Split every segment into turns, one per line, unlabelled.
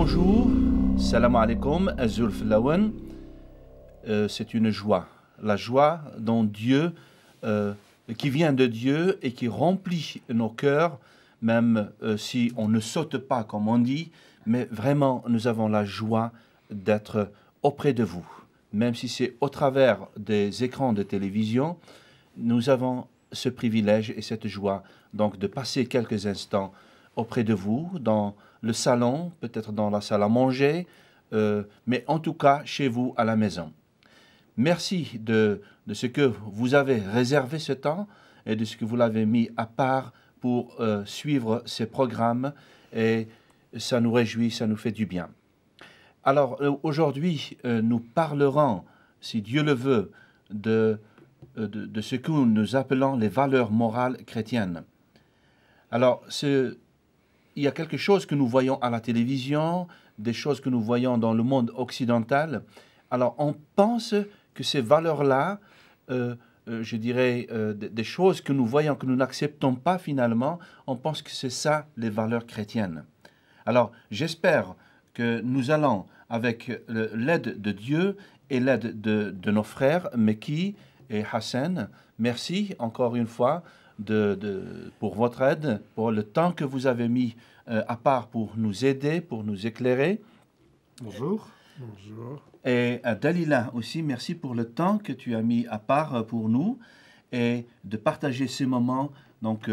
Bonjour, salam alaikum, azul filawan. C'est une joie, la joie dont Dieu, qui vient de Dieu et qui remplit nos cœurs, même si on ne saute pas comme on dit, mais vraiment nous avons la joie d'être auprès de vous. Même si c'est au travers des écrans de télévision, nous avons ce privilège et cette joie donc de passer quelques instants auprès de vous, dans le salon, peut-être dans la salle à manger, mais en tout cas chez vous à la maison. Merci de ce que vous avez réservé ce temps et de ce que vous l'avez mis à part pour suivre ces programmes, et ça nous réjouit, ça nous fait du bien. Alors aujourd'hui, nous parlerons, si Dieu le veut, de ce que nous appelons les valeurs morales chrétiennes. Alors, il y a quelque chose que nous voyons à la télévision, des choses que nous voyons dans le monde occidental. Alors, on pense que ces valeurs-là, je dirais, des choses que nous voyons, que nous n'acceptons pas finalement, on pense que c'est ça, les valeurs chrétiennes. Alors, j'espère que nous allons, avec l'aide de Dieu et l'aide de nos frères, Meki et Hassan, merci encore une fois pour votre aide, pour le temps que vous avez mis à part pour nous aider, pour nous éclairer.
Bonjour. Bonjour.
Et Dalila aussi, merci pour le temps que tu as mis à part pour nous et de partager ces moments donc,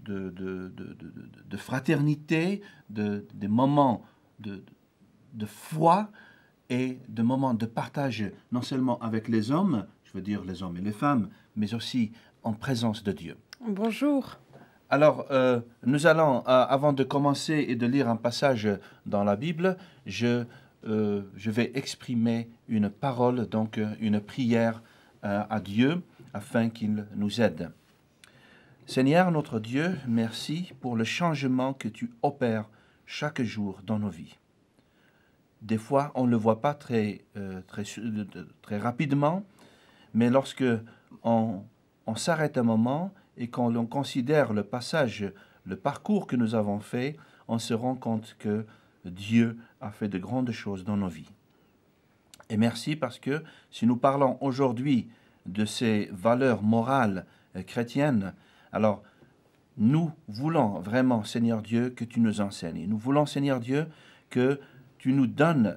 de fraternité, des moments de foi et de moments de partage, non seulement avec les hommes, je veux dire les hommes et les femmes, mais aussi en présence de Dieu.
Bonjour.
Alors, nous allons, avant de commencer et de lire un passage dans la Bible, je vais exprimer une parole, donc une prière à Dieu, afin qu'il nous aide. Seigneur notre Dieu, merci pour le changement que tu opères chaque jour dans nos vies. Des fois, on ne le voit pas très rapidement, mais lorsque on s'arrête un moment et quand l'on considère le passage, le parcours que nous avons fait, on se rend compte que Dieu a fait de grandes choses dans nos vies. Et merci parce que si nous parlons aujourd'hui de ces valeurs morales chrétiennes, alors nous voulons vraiment, Seigneur Dieu, que tu nous enseignes. Nous voulons, Seigneur Dieu, que tu nous donnes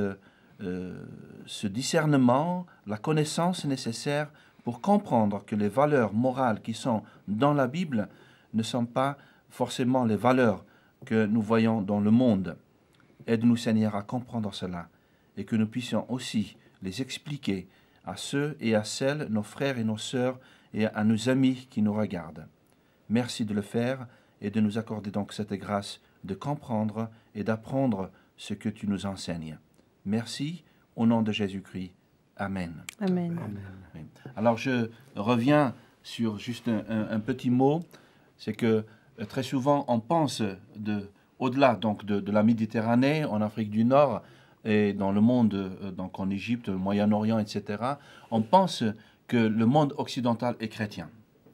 ce discernement, la connaissance nécessaire pour comprendre que les valeurs morales qui sont dans la Bible ne sont pas forcément les valeurs que nous voyons dans le monde. Aide-nous, Seigneur, à comprendre cela et que nous puissions aussi les expliquer à ceux et à celles, nos frères et nos sœurs, et à nos amis qui nous regardent. Merci de le faire et de nous accorder donc cette grâce de comprendre et d'apprendre ce que tu nous enseignes. Merci, au nom de Jésus-Christ. Amen.
Amen.
Amen. Alors je reviens sur juste un petit mot, c'est que très souvent on pense au-delà donc de la Méditerranée, en Afrique du Nord et dans le monde, donc en Égypte, au Moyen-Orient, etc., on pense que le monde occidental est chrétien.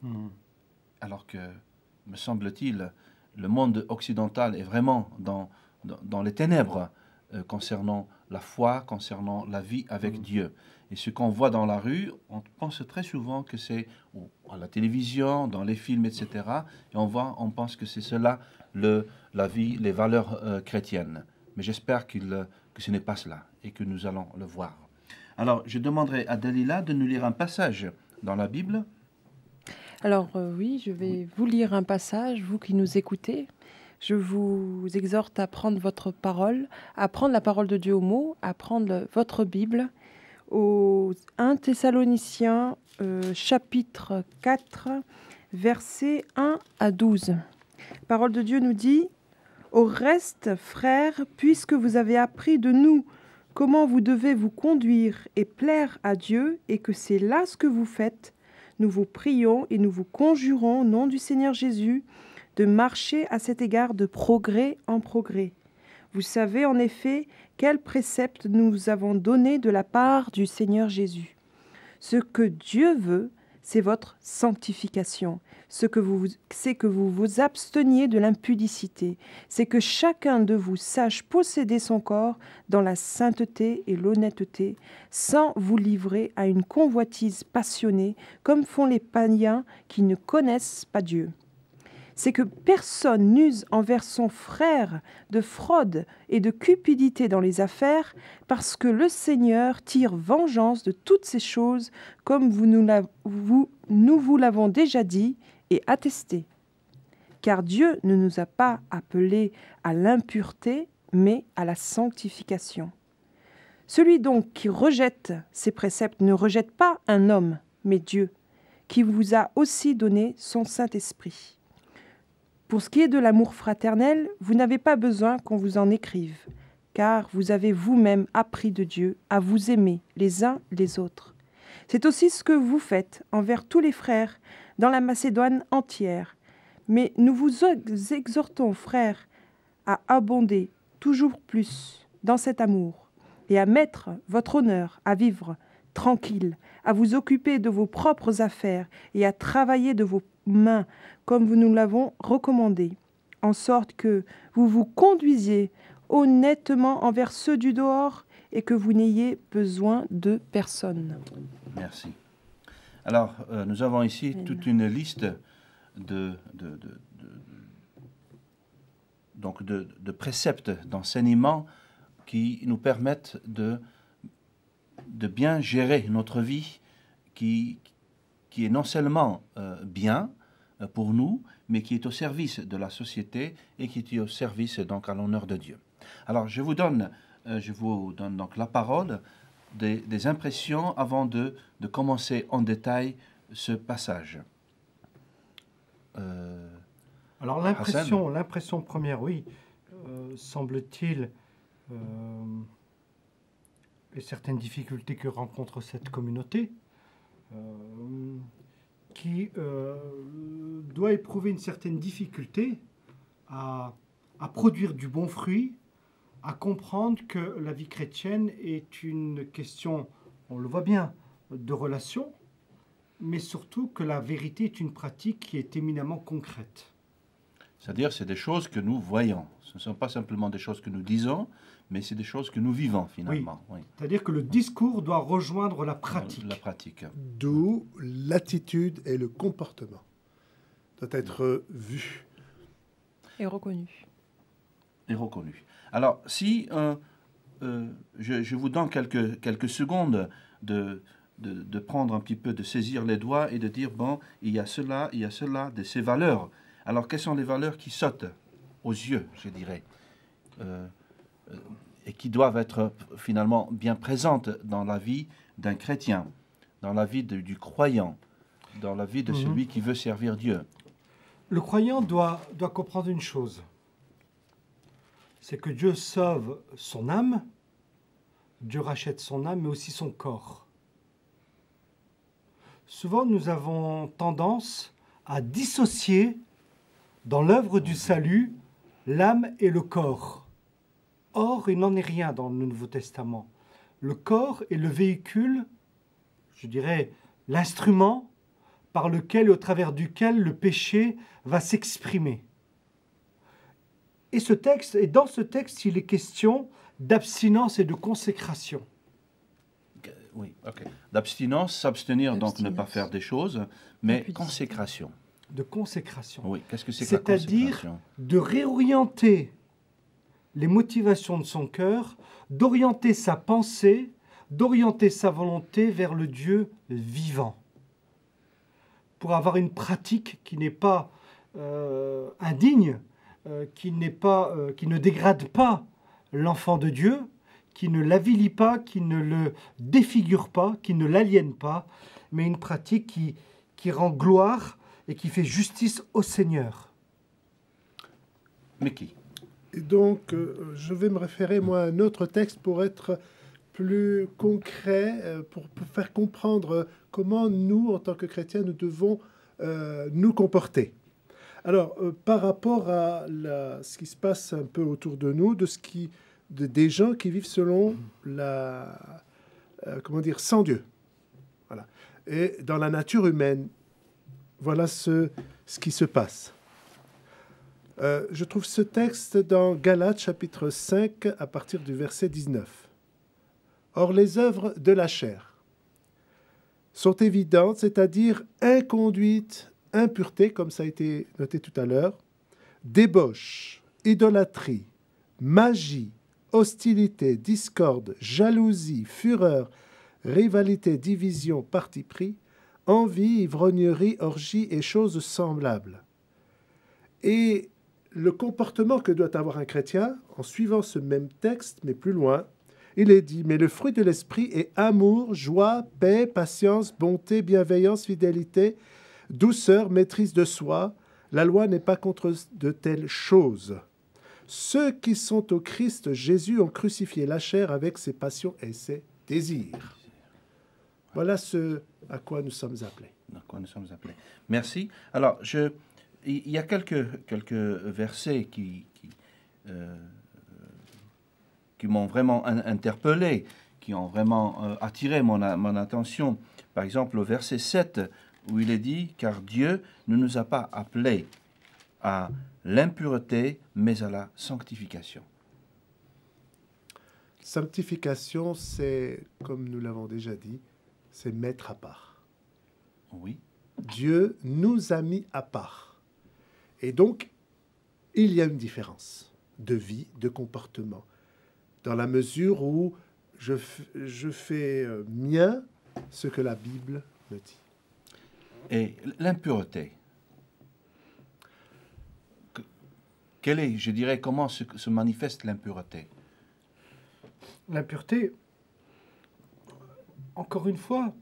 Alors que, me semble-t-il, le monde occidental est vraiment dans les ténèbres concernant la foi, concernant la vie avec Dieu. Et ce qu'on voit dans la rue, on pense très souvent que c'est à la télévision, dans les films, etc. Et on pense que c'est cela, la vie, les valeurs chrétiennes. Mais j'espère que ce n'est pas cela et que nous allons le voir. Alors, je demanderai à Dalila de nous lire un passage dans la Bible.
Alors oui, je vais vous lire un passage, vous qui nous écoutez. Je vous exhorte à prendre votre parole, à prendre la parole de Dieu au mot, à prendre votre Bible au 1 Thessaloniciens chapitre 4, versets 1 à 12. La parole de Dieu nous dit « Au reste, frères, puisque vous avez appris de nous comment vous devez vous conduire et plaire à Dieu, et que c'est là ce que vous faites, nous vous prions et nous vous conjurons au nom du Seigneur Jésus de marcher à cet égard de progrès en progrès. Vous savez en effet quels préceptes nous avons donnés de la part du Seigneur Jésus. Ce que Dieu veut, c'est votre sanctification. C'est que vous vous absteniez de l'impudicité. C'est que chacun de vous sache posséder son corps dans la sainteté et l'honnêteté, sans vous livrer à une convoitise passionnée, comme font les païens qui ne connaissent pas Dieu. C'est que personne n'use envers son frère de fraude et de cupidité dans les affaires, parce que le Seigneur tire vengeance de toutes ces choses, comme nous vous l'avons déjà dit et attesté. Car Dieu ne nous a pas appelés à l'impureté, mais à la sanctification. Celui donc qui rejette ces préceptes ne rejette pas un homme, mais Dieu, qui vous a aussi donné son Saint-Esprit. Pour ce qui est de l'amour fraternel, vous n'avez pas besoin qu'on vous en écrive, car vous avez vous-même appris de Dieu à vous aimer les uns les autres. C'est aussi ce que vous faites envers tous les frères dans la Macédoine entière. Mais nous vous exhortons, frères, à abonder toujours plus dans cet amour et à mettre votre honneur à vivre tranquille, à vous occuper de vos propres affaires et à travailler de vos mains comme nous l'avons recommandé, en sorte que vous vous conduisiez honnêtement envers ceux du dehors et que vous n'ayez besoin de personne.
Merci. Alors, nous avons ici toute une liste de préceptes, d'enseignements qui nous permettent de bien gérer notre vie, qui est non seulement bien pour nous, mais qui est au service de la société et qui est au service donc à l'honneur de Dieu. Alors, je vous donne donc la parole des impressions avant de commencer en détail ce passage.
Alors l'impression première, oui, semble-t-il, et certaines difficultés que rencontre cette communauté, qui doit éprouver une certaine difficulté à produire du bon fruit, à comprendre que la vie chrétienne est une question, on le voit bien, de relation, mais surtout que la vérité est une pratique qui est éminemment concrète.
C'est-à-dire, c'est des choses que nous voyons. Ce ne sont pas simplement des choses que nous disons, mais c'est des choses que nous vivons finalement.
Oui. Oui. C'est-à-dire que le discours doit rejoindre la pratique.
La pratique.
D'où l'attitude et le comportement doit être vu.
Et reconnu.
Et reconnu. Alors, si je vous donne quelques secondes de prendre un petit peu, de saisir les doigts et de dire, bon, il y a cela, de ces valeurs. Alors, quelles sont les valeurs qui sautent aux yeux, je dirais, et qui doivent être finalement bien présentes dans la vie d'un chrétien, dans la vie du croyant, dans la vie de celui qui veut servir Dieu?
Le croyant doit comprendre une chose, c'est que Dieu sauve son âme, Dieu rachète son âme, mais aussi son corps. Souvent, nous avons tendance à dissocier dans l'œuvre du salut l'âme et le corps. Or, il n'en est rien dans le Nouveau Testament. Le corps est le véhicule, je dirais, l'instrument par lequel et au travers duquel le péché va s'exprimer. Et dans ce texte, il est question d'abstinence et de consécration.
Oui, ok. D'abstinence, s'abstenir, donc ne pas faire des choses, mais consécration.
De consécration.
Oui, qu'est-ce que c'est que la consécration?
C'est-à-dire de réorienter les motivations de son cœur, d'orienter sa pensée, d'orienter sa volonté vers le Dieu vivant. Pour avoir une pratique qui n'est pas indigne, qui ne dégrade pas l'enfant de Dieu, qui ne l'avilit pas, qui ne le défigure pas, qui ne l'aliène pas, mais une pratique qui rend gloire et qui fait justice au Seigneur.
Mais qui?
Et donc, je vais me référer, moi, à un autre texte pour être plus concret, pour faire comprendre comment nous, en tant que chrétiens, nous devons nous comporter. Alors, par rapport à ce qui se passe un peu autour de nous, des gens qui vivent selon sans Dieu. Voilà. et dans la nature humaine. Voilà ce qui se passe. Je trouve ce texte dans Galates chapitre 5 à partir du verset 19. Or, les œuvres de la chair sont évidentes, c'est-à-dire inconduite, impureté, comme ça a été noté tout à l'heure, débauche, idolâtrie, magie, hostilité, discorde, jalousie, fureur, rivalité, division, parti pris, envie, ivrognerie, orgie et choses semblables. Et le comportement que doit avoir un chrétien, en suivant ce même texte, mais plus loin, il est dit, mais le fruit de l'esprit est amour, joie, paix, patience, bonté, bienveillance, fidélité, douceur, maîtrise de soi. La loi n'est pas contre de telles choses. Ceux qui sont au Christ Jésus ont crucifié la chair avec ses passions et ses désirs. Voilà ce à quoi nous sommes appelés.
À quoi nous sommes appelés. Merci. Alors, il y a quelques versets qui m'ont vraiment interpellé, qui ont vraiment attiré mon attention. Par exemple, au verset 7, où il est dit « Car Dieu ne nous a pas appelés à l'impureté, mais à la sanctification. »
Sanctification, c'est, comme nous l'avons déjà dit, c'est mettre à part.
Oui.
Dieu nous a mis à part. Et donc, il y a une différence de vie, de comportement, dans la mesure où je fais mien ce que la Bible me dit.
Et l'impureté, quelle est, je dirais, comment se manifeste l'impureté?
L'impureté, encore une fois,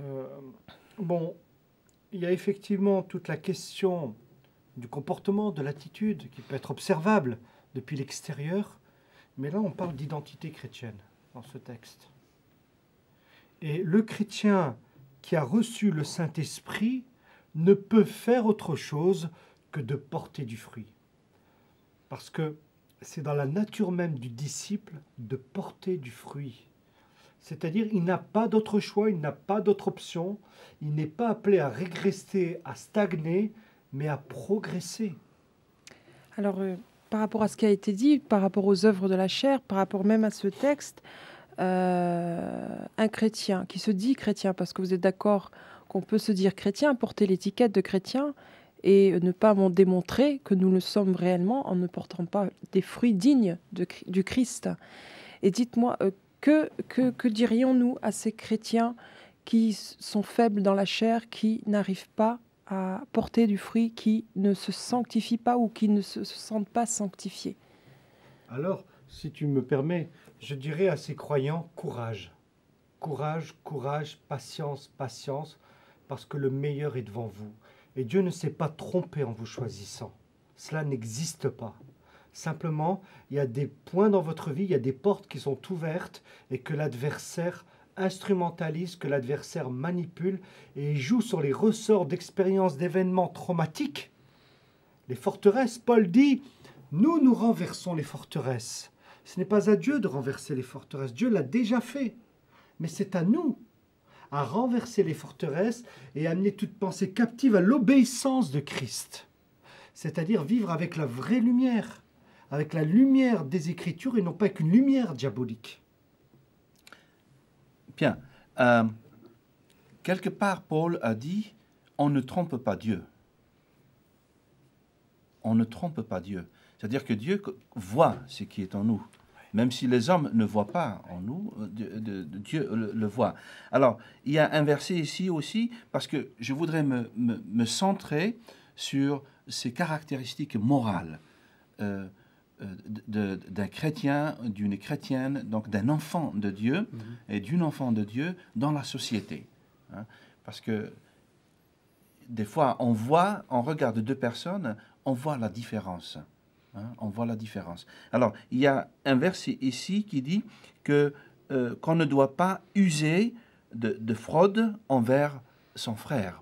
il y a effectivement toute la question du comportement, de l'attitude qui peut être observable depuis l'extérieur, mais là on parle d'identité chrétienne dans ce texte. Et le chrétien qui a reçu le Saint-Esprit ne peut faire autre chose que de porter du fruit. Parce que c'est dans la nature même du disciple de porter du fruit. C'est-à-dire, il n'a pas d'autre choix, il n'a pas d'autre option, il n'est pas appelé à régresser, à stagner, mais à progresser.
Alors, par rapport à ce qui a été dit, par rapport aux œuvres de la chair, par rapport même à ce texte, un chrétien qui se dit chrétien, parce que vous êtes d'accord qu'on peut se dire chrétien, porter l'étiquette de chrétien et ne pas démontrer que nous le sommes réellement en ne portant pas des fruits dignes du Christ. Et dites-moi, que dirions-nous à ces chrétiens qui sont faibles dans la chair, qui n'arrivent pas à porter du fruit, qui ne se sanctifient pas ou qui ne se sentent pas sanctifiés?
Alors, si tu me permets, je dirais à ces croyants, courage. Courage, courage, patience, patience, parce que le meilleur est devant vous. Et Dieu ne s'est pas trompé en vous choisissant. Cela n'existe pas. Simplement, il y a des points dans votre vie, il y a des portes qui sont ouvertes et que l'adversaire instrumentalise, que l'adversaire manipule et joue sur les ressorts d'expériences, d'événements traumatiques. Les forteresses, Paul dit, nous renversons les forteresses. Ce n'est pas à Dieu de renverser les forteresses, Dieu l'a déjà fait. Mais c'est à nous à renverser les forteresses et amener toute pensée captive à l'obéissance de Christ. C'est-à-dire vivre avec la vraie lumière, avec la lumière des Écritures et non pas avec une lumière diabolique.
Bien. Quelque part, Paul a dit, on ne trompe pas Dieu. On ne trompe pas Dieu. C'est-à-dire que Dieu voit ce qui est en nous. Même si les hommes ne voient pas en nous, Dieu le voit. Alors, il y a un verset ici aussi, parce que je voudrais me centrer sur ces caractéristiques morales d'un chrétien, d'une chrétienne, donc d'un enfant de Dieu et d'une enfant de Dieu dans la société. Hein, parce que des fois, on regarde deux personnes, on voit la différence. Hein, on voit la différence. Alors, il y a un verset ici qui dit qu'on ne doit pas user de fraude envers son frère.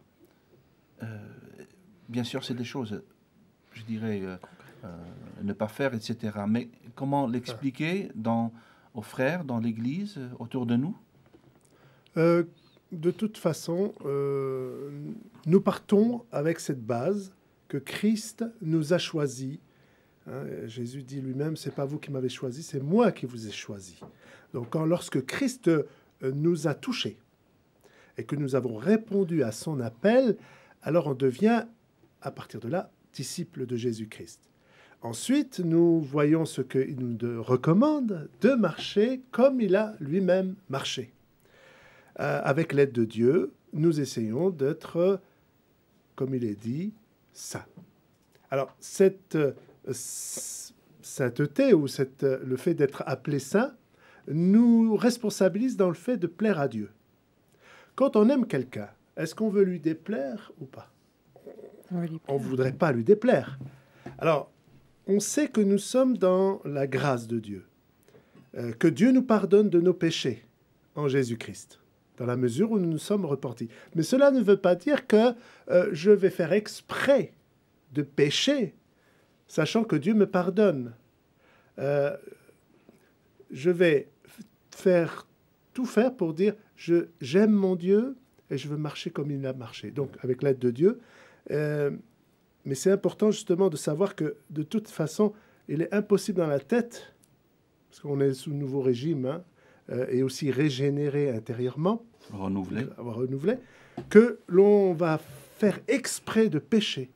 Bien sûr, c'est des choses, je dirais, ne pas faire, etc. Mais comment l'expliquer aux frères, dans l'Église, autour de nous?
de toute façon, nous partons avec cette base que Christ nous a choisis. Hein, Jésus dit lui-même, c'est pas vous qui m'avez choisi, c'est moi qui vous ai choisi. Donc, lorsque Christ nous a touchés et que nous avons répondu à son appel, alors on devient, à partir de là, disciple de Jésus-Christ. Ensuite, nous voyons ce qu'il nous recommande, de marcher comme il a lui-même marché. Avec l'aide de Dieu, nous essayons d'être, comme il est dit, saints. Alors, cette sainteté ou le fait d'être appelé saint nous responsabilise dans le fait de plaire à Dieu. Quand on aime quelqu'un, est-ce qu'on veut lui déplaire ou pas? On ne voudrait pas lui déplaire. Alors, on sait que nous sommes dans la grâce de Dieu, que Dieu nous pardonne de nos péchés en Jésus-Christ, dans la mesure où nous nous sommes repentis. Mais cela ne veut pas dire que je vais faire exprès de pécher, sachant que Dieu me pardonne. Je vais tout faire pour dire j'aime mon Dieu et je veux marcher comme il a marché. Donc, avec l'aide de Dieu. Mais c'est important justement de savoir que de toute façon, il est impossible dans la tête, parce qu'on est sous nouveau régime, hein, et aussi régénéré intérieurement,
Renouvelé,
que l'on va faire exprès de pécher.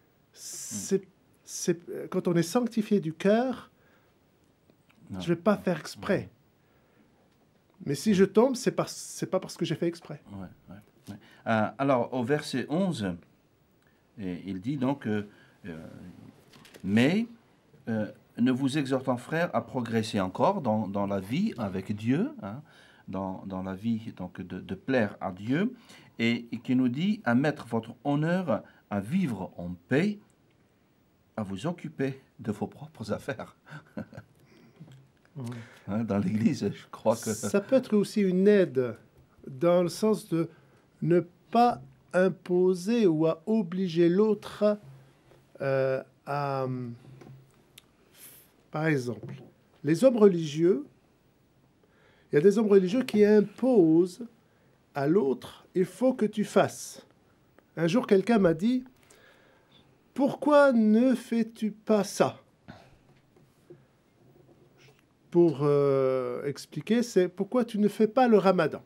Quand on est sanctifié du cœur, je ne vais pas faire exprès. Mais si je tombe, c'est pas parce que j'ai fait exprès.
Alors, au verset 11, il dit donc, mais ne vous exhortant, frères, à progresser encore dans la vie avec Dieu, hein, dans la vie donc de plaire à Dieu, et qui nous dit à mettre votre honneur à vivre en paix, à vous occuper de vos propres affaires. Hein, dans l'Église, je crois que...
Ça peut être aussi une aide dans le sens de ne pas imposer ou à obliger l'autre à... Par exemple, les hommes religieux, il y a des hommes religieux qui imposent à l'autre, il faut que tu fasses. Un jour, quelqu'un m'a dit, pourquoi ne fais-tu pas ça? Pour expliquer, c'est pourquoi tu ne fais pas le ramadan.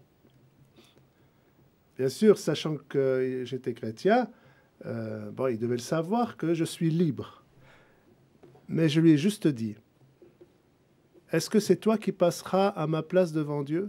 Bien sûr, sachant que j'étais chrétien, il devait le savoir que je suis libre. Mais je lui ai juste dit, est-ce que c'est toi qui passeras à ma place devant Dieu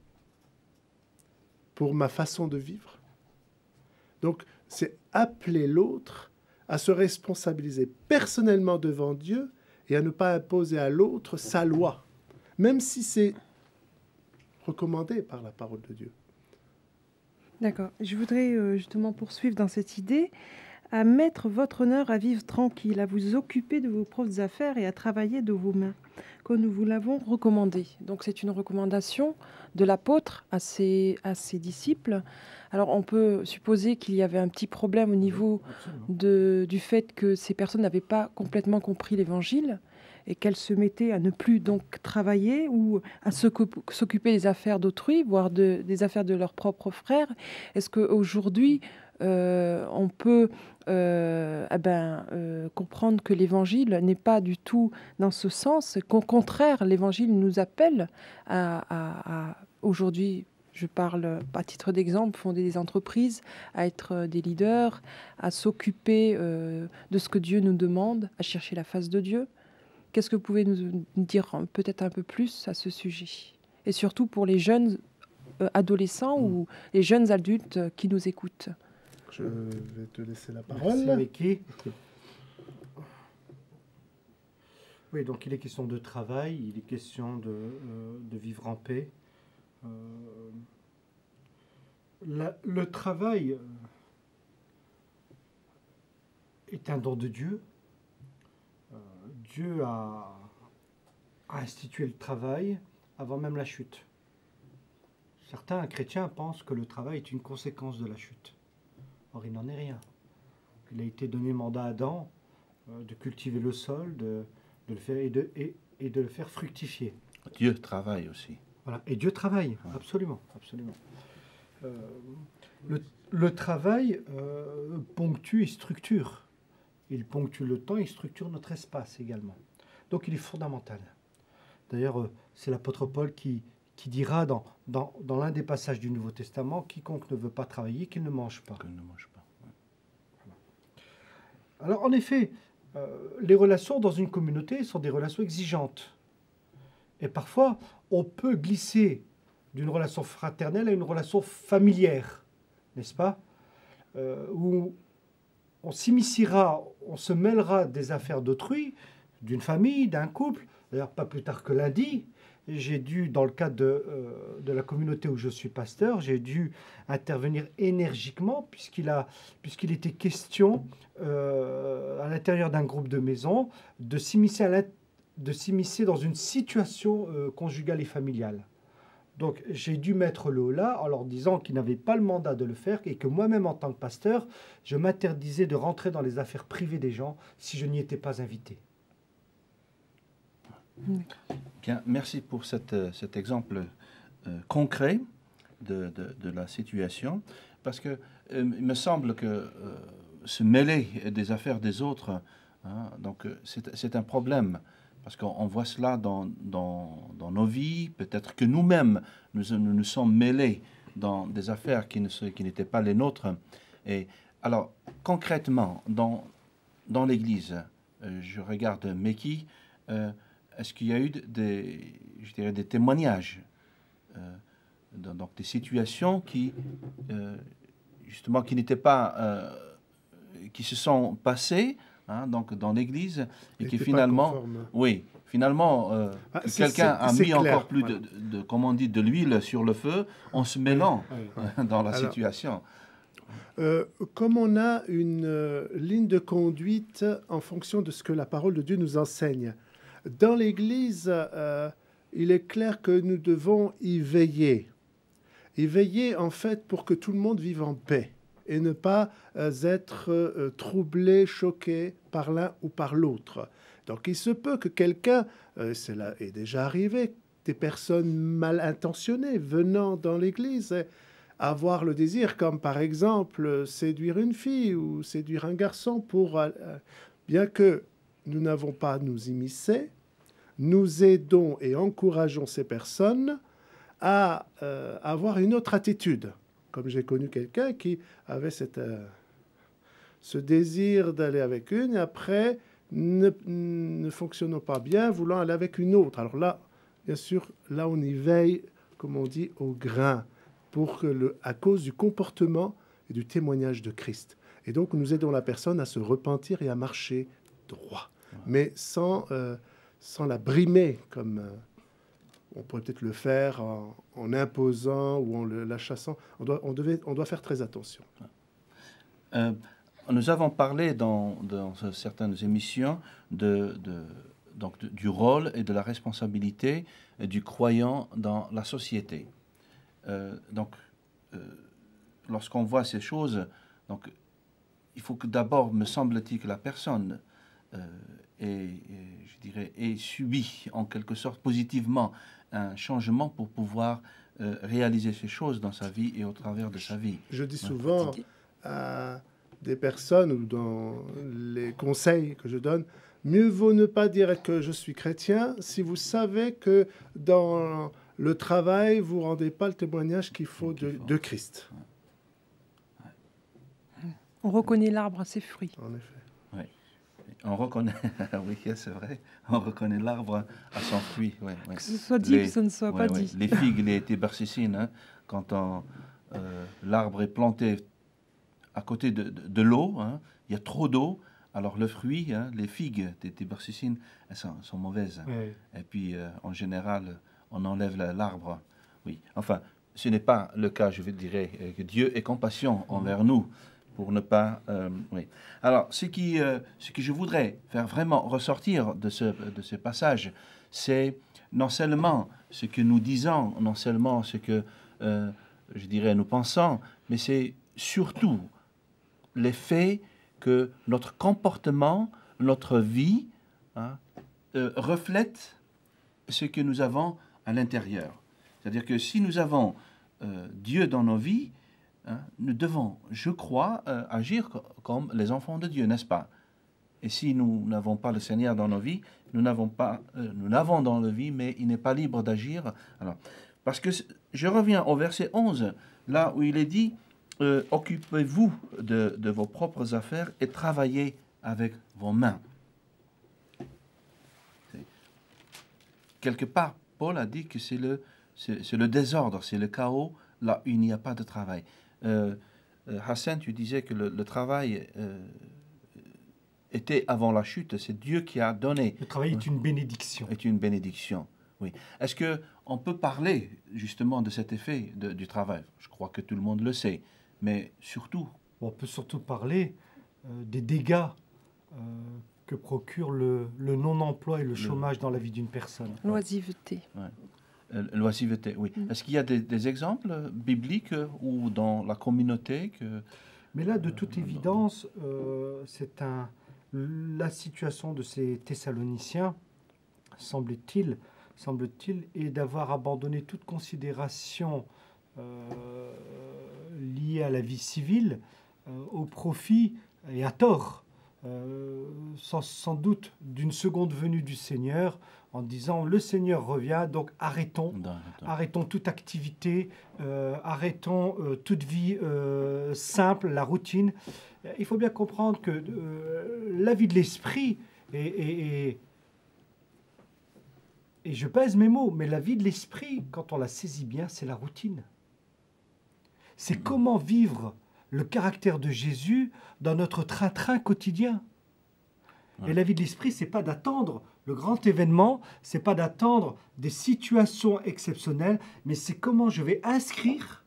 pour ma façon de vivre? Donc, c'est appeler l'autre à se responsabiliser personnellement devant Dieu et à ne pas imposer à l'autre sa loi, même si c'est recommandé par la parole de Dieu.
D'accord. Je voudrais justement poursuivre dans cette idée, à mettre votre honneur à vivre tranquille, à vous occuper de vos propres affaires et à travailler de vos mains, comme nous vous l'avons recommandé. Donc c'est une recommandation de l'apôtre à ses disciples. Alors on peut supposer qu'il y avait un petit problème au niveau du fait que ces personnes n'avaient pas complètement compris l'Évangile et qu'elles se mettaient à ne plus donc travailler ou à s'occuper des affaires d'autrui, voire des affaires de leurs propres frères. Est-ce qu'aujourd'hui, on peut comprendre que l'Évangile n'est pas du tout dans ce sens, qu'au contraire, l'Évangile nous appelle à aujourd'hui, je parle à titre d'exemple, fonder des entreprises, à être des leaders, à s'occuper de ce que Dieu nous demande, à chercher la face de Dieu. Qu'est-ce que vous pouvez nous dire peut-être un peu plus à ce sujet? Et surtout pour les jeunes adolescents ou les jeunes adultes qui nous écoutent.
Je vais te laisser la parole.
Merci, Vicky. Oui, donc il est question de travail, il est question de vivre en paix. Le travail est un don de Dieu. Dieu a institué le travail avant même la chute. Certains chrétiens pensent que le travail est une conséquence de la chute. Or, il n'en est rien. Il a été donné mandat à Adam de cultiver le sol, de le faire et de le faire fructifier.
Dieu travaille aussi.
Voilà. Et Dieu travaille, absolument, absolument. le travail ponctue et structure. Il ponctue le temps et structure notre espace également. Donc il est fondamental. D'ailleurs, c'est l'apôtre Paul qui dira dans l'un des passages du Nouveau Testament, quiconque ne veut pas travailler, qu'il ne mange pas.
Qu'il ne mange pas.
Alors en effet, les relations dans une communauté sont des relations exigeantes. Et parfois, on peut glisser d'une relation fraternelle à une relation familière, n'est-ce pas, où on s'immiscera, on se mêlera des affaires d'autrui, d'une famille, d'un couple. D'ailleurs, pas plus tard que lundi, j'ai dû, dans le cadre de la communauté où je suis pasteur, j'ai dû intervenir énergiquement puisqu'il était question à l'intérieur d'un groupe de maison de s'immiscer dans une situation conjugale et familiale. Donc j'ai dû mettre le haut là en leur disant qu'ils n'avaient pas le mandat de le faire et que moi-même en tant que pasteur, je m'interdisais de rentrer dans les affaires privées des gens si je n'y étais pas invité.
Bien, merci pour cet exemple concret de la situation, parce que il me semble que se mêler des affaires des autres, hein, donc c'est un problème, parce qu'on voit cela dans nos vies. Peut-être que nous-mêmes, nous sommes mêlés dans des affaires qui n'étaient pas les nôtres. Et alors, concrètement, dans l'Église, je regarde Meki, est-ce qu'il y a eu des témoignages, donc des situations qui n'étaient pas, qui se sont passées, hein, donc dans l'Église, et qui finalement, quelqu'un a mis encore plus comment on dit, de l'huile sur le feu en se mêlant dans la situation.
Comme on a une ligne de conduite en fonction de ce que la parole de Dieu nous enseigne, dans l'Église, il est clair que nous devons y veiller. Y veiller, en fait, pour que tout le monde vive en paix et ne pas être troublé, choqué par l'un ou par l'autre. Donc, il se peut que quelqu'un, cela est déjà arrivé, des personnes mal intentionnées venant dans l'Église, avoir le désir, comme par exemple séduire une fille ou séduire un garçon pour... bien que nous n'avons pas à nous immiscer, nous aidons et encourageons ces personnes à avoir une autre attitude. Comme j'ai connu quelqu'un qui avait ce désir d'aller avec une, et après, ne fonctionnant pas bien, voulant aller avec une autre. Alors là, bien sûr, là on y veille, comme on dit, au grain, pour que à cause du comportement et du témoignage de Christ. Et donc, nous aidons la personne à se repentir et à marcher droit, mais sans la brimer, comme on pourrait peut-être le faire en imposant ou en la chassant. On doit faire très attention.
Nous avons parlé dans certaines émissions du rôle et de la responsabilité du croyant dans la société. Lorsqu'on voit ces choses, donc, il faut que d'abord, me semble-t-il, que la personne ait subi en quelque sorte positivement un changement pour pouvoir réaliser ces choses dans sa vie et au travers de sa vie.
Je dis souvent à des personnes ou dans les conseils que je donne, mieux vaut ne pas dire que je suis chrétien si vous savez que dans le travail, vous ne rendez pas le témoignage qu'il faut de Christ.
On reconnaît l'arbre à ses fruits.
En effet.
Oui, on reconnaît, oui, c'est vrai, on reconnaît l'arbre à son fruit. Oui, oui.
Que ce soit dit, que ce ne soit pas dit.
Les figues, les tébércicines, hein, quand l'arbre est planté à côté de l'eau, hein, il y a trop d'eau, alors le fruit, hein, les figues des tébércicines, elles sont mauvaises.
Oui.
Et puis, en général, on enlève l'arbre. Oui, enfin, ce n'est pas le cas, je dirais, que Dieu ait compassion envers nous, pour ne pas... oui. Alors, ce que je voudrais faire vraiment ressortir de ce passage, c'est non seulement ce que nous disons, non seulement ce que, je dirais, nous pensons, mais c'est surtout l'effet que notre comportement, notre vie, hein, reflète ce que nous avons à l'intérieur. C'est-à-dire que si nous avons Dieu dans nos vies, hein, nous devons, je crois, agir comme les enfants de Dieu, n'est-ce pas? Et si nous n'avons pas le Seigneur dans nos vies, nous l'avons dans la vie, mais il n'est pas libre d'agir. Alors, parce que je reviens au verset 11, là où il est dit, occupez-vous de vos propres affaires et travaillez avec vos mains. Quelque part, Paul a dit que c'est le désordre, c'est le chaos, là où il n'y a pas de travail. Hassan, tu disais que le travail était avant la chute, c'est Dieu qui a donné.
Le travail est une bénédiction.
Est une bénédiction, oui. Est-ce qu'on peut parler justement de cet effet du travail? Je crois que tout le monde le sait, mais surtout...
On peut surtout parler des dégâts que procure le non-emploi et le chômage dans la vie d'une personne.
L'oisiveté.
Ouais. L'oisiveté, oui. Est-ce qu'il y a des exemples bibliques ou dans la communauté que...
Mais là, de toute évidence, la situation de ces Thessaloniciens, semble-t-il, est d'avoir abandonné toute considération liée à la vie civile au profit, et à tort, sans doute d'une seconde venue du Seigneur, en disant le Seigneur revient, donc arrêtons toute activité, arrêtons toute vie simple, la routine. Il faut bien comprendre que la vie de l'esprit, et je pèse mes mots, mais la vie de l'esprit, quand on la saisit bien, c'est la routine. C'est comment vivre le caractère de Jésus dans notre train-train quotidien. Et la vie de l'esprit, c'est pas d'attendre le grand événement, c'est pas d'attendre des situations exceptionnelles, mais c'est comment je vais inscrire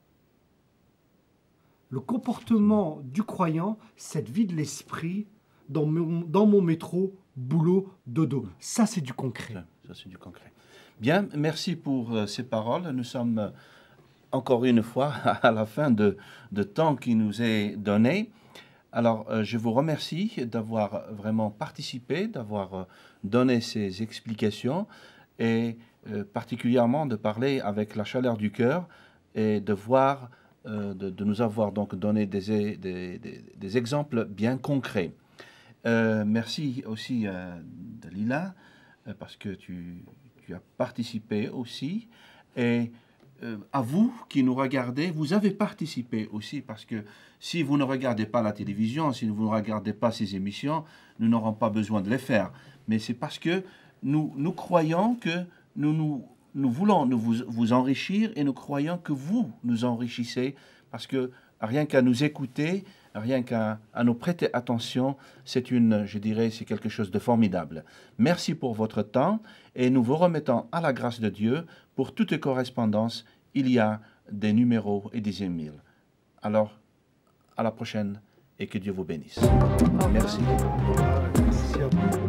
le comportement du croyant, cette vie de l'esprit, dans mon métro, boulot, dodo. Ça, c'est du concret.
Ça, c'est du concret. Bien, merci pour ces paroles. Nous sommes encore une fois à la fin de temps qui nous est donné. Alors, je vous remercie d'avoir vraiment participé, d'avoir donné ces explications et particulièrement de parler avec la chaleur du cœur et de voir, de nous avoir donc donné des exemples bien concrets. Merci aussi Dalila, parce que tu as participé aussi. Et à vous qui nous regardez, vous avez participé aussi, parce que si vous ne regardez pas la télévision, si vous ne regardez pas ces émissions, nous n'aurons pas besoin de les faire. Mais c'est parce que nous croyons que nous voulons vous enrichir et nous croyons que vous nous enrichissez, parce que rien qu'à nous écouter, rien qu'à nous prêter attention, c'est quelque chose de formidable. Merci pour votre temps et nous vous remettons à la grâce de Dieu. Pour toute correspondance, il y a des numéros et des emails. Alors, à la prochaine et que Dieu vous bénisse. Merci.
Merci à vous.